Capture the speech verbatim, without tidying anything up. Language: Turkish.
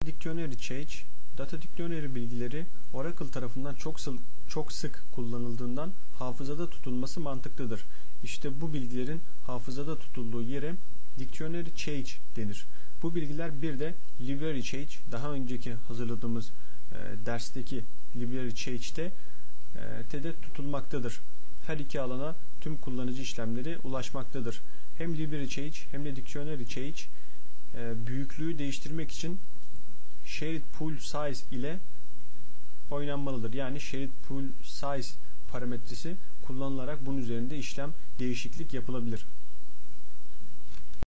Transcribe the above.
Dictionary change, data dictionary bilgileri Oracle tarafından çok sık, çok sık kullanıldığından hafızada tutulması mantıklıdır. İşte bu bilgilerin hafızada tutulduğu yere dictionary change denir. Bu bilgiler bir de library change, daha önceki hazırladığımız e, dersteki library change'te e, T'de tutulmaktadır. Her iki alana tüm kullanıcı işlemleri ulaşmaktadır. Hem library change hem de dictionary change e, büyüklüğü değiştirmek için shared pool size ile oynanmalıdır. Yani shared pool size parametresi kullanılarak bunun üzerinde işlem değişiklik yapılabilir.